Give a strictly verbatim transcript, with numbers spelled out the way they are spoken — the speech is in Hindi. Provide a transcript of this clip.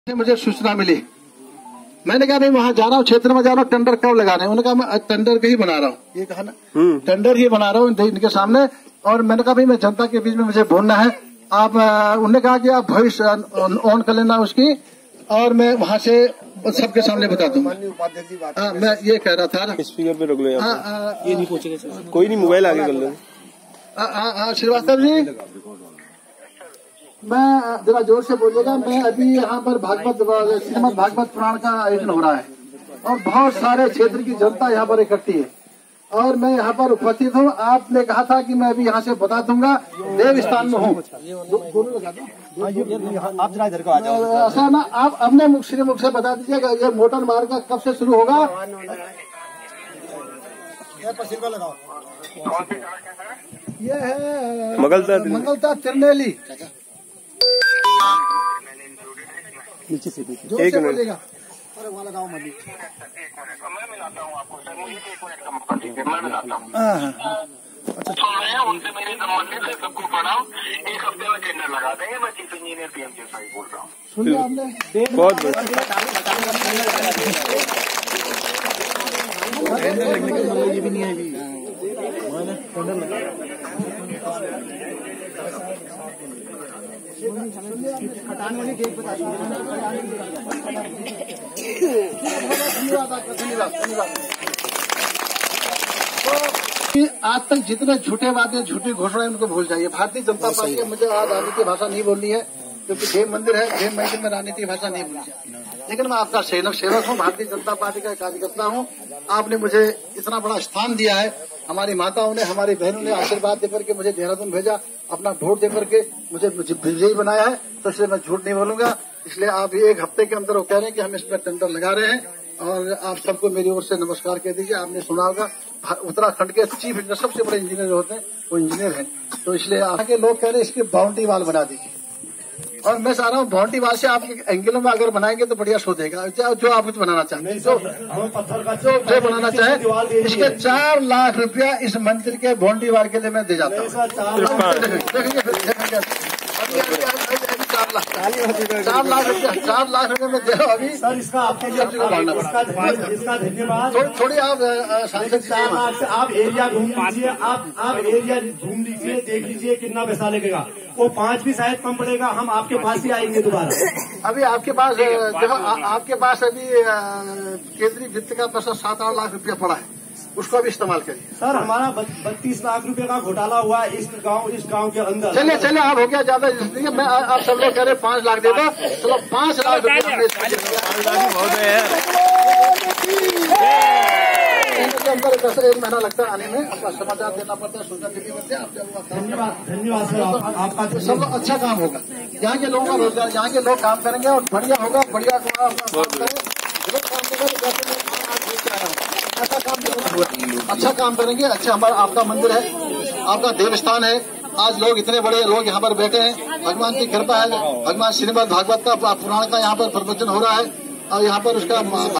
मुझे सूचना मिली, मैंने कहा भाई वहाँ जा रहा हूँ, क्षेत्र में जा रहा हूँ, टेंडर कब लगा रहे हैं? उन्होंने कहा मैं टेंडर के ही बना रहा हूँ, ये कहा ना, टेंडर ही बना रहा हूँ इनके सामने। और मैंने कहा भाई मैं जनता के बीच में मुझे बोलना है, आप उन्होंने कहा कि आप भविष्य ऑन कर लेना उसकी, और मैं वहाँ से सबके सामने बता दूंगा। हाँ, मैं ये कह रहा था ना, स्पीकर पे रख लो, ये नहीं पूछेगा कोई नहीं, मोबाइल आगे कर लो। श्रीवास्तव जी, मैं जरा जोर से बोलिएगा। मैं अभी यहाँ पर भागवत श्रीमद भागवत पुराण का आयोजन हो रहा है और बहुत सारे क्षेत्र की जनता यहाँ पर इकट्ठी है और मैं यहाँ पर उपस्थित हूँ। आपने कहा था कि मैं अभी यहाँ से बता दूंगा, देव स्थान में हूँ। आप जरा इधर को आ जाओ। ऐसा ना, आप अपने मुख श्री मुख से बता दीजिएगा ये मोटर मार्ग का कब से शुरू होगा? ये है मंगलता मंगलता त्रिनेली। नीचे से जोर से बोलेगा। अरे वहाँ लगाओ मनी। मैं मिलाता हूँ आपको सर, मुझे एक मिनट का मौका दीजिए, मैं मिलाता हूँ। अच्छा, सुन रहे हैं, उनसे मेरे संबंधित है, सबको प्रणाम। एक हफ्ते में टेंडर लगा देंगे। मैं chief engineer P M Sai बोल रहा हूँ। सुन लिया आपने? बहुत ये भी नहीं है हटाने वाली डेट बता तो आज तक जितने झूठे वादे झूठी घोषणाएं उनको भूल जाइए। भारतीय जनता पार्टी, मुझे आज राजनीतिक भाषा नहीं बोलनी है क्योंकि देव मंदिर है, देव मंदिर में राजनीतिक भाषा नहीं बोलनी है, लेकिन मैं आपका सेवक सेवक हूँ, भारतीय जनता पार्टी का कार्यकर्ता हूँ। आपने मुझे इतना बड़ा स्थान दिया है, हमारी माताओं ने, हमारी बहनों ने आशीर्वाद देकर के मुझे देहरादून भेजा, अपना वोट देकर के मुझे विजयी बनाया है, तो इसलिए मैं झूठ नहीं बोलूंगा। इसलिए आप एक हफ्ते के अंदर वो कह रहे हैं कि हम इस पर टेंडर लगा रहे हैं और आप सबको मेरी ओर से नमस्कार कह दीजिए। आपने सुना होगा उत्तराखंड के चीफ इंजीनियर, सबसे बड़े इंजीनियर होते हैं वो इंजीनियर हैं, तो इसलिए आगे लोग कह रहे हैं इसकी बाउंड्री वाल बना दीजिए। और मैं चाह रहा हूँ बाउंड्री वाल से आप एंगलों में अगर बनाएंगे तो बढ़िया शो देगा, जो आप कुछ बनाना चाहें, जो जो बनाना चाहे। इसके चार लाख रुपया इस मंदिर के बाउंड्री वाल के लिए मैं दे जाता हूँ। चार लाख चार लाख रुपया चार लाख रुपया में दे रहा हूँ अभी सर। इसका आपके लिए इसका धन्यवाद। थोड़ी आप सांसद चार लाख से आप एरिया घूम लीजिए, आप आप एरिया घूम लीजिए, देख लीजिए कितना पैसा लगेगा। वो पाँच भी शायद कम पड़ेगा, हम आपके पास ही आएंगे दोबारा। अभी आपके पास देखो, आपके पास अभी केंद्रीय वित्त का पैसा सात आठ लाख रुपया पड़ा है, उसको भी इस्तेमाल करिए। सर हमारा बत्तीस लाख रुपए का घोटाला हुआ इस गांव इस गांव के अंदर। चलिए चलिए आप हो गया ज्यादा, इसलिए मैं आप सब लोग कह रहे पाँच लाख दे दो, चलो पाँच लाख रुपया अंदर एक महीना लगता है आने में, अपना समाचार देना पड़ता है, सूचना देनी पड़ती है। धन्यवाद धन्यवाद सर, आपका सब लोग अच्छा काम होगा, यहाँ के लोगों का रोजगार, यहाँ के लोग काम करेंगे और बढ़िया होगा, बढ़िया काम ऐसा काम अच्छा काम करेंगे। अच्छा, हमारा आपका मंदिर है, आपका देव स्थान है, आज लोग इतने बड़े लोग यहाँ पर बैठे हैं, भगवान की कृपा है। भगवान श्रीमद भागवत का पुराण का यहाँ पर प्रवचन हो रहा है और यहाँ पर उसका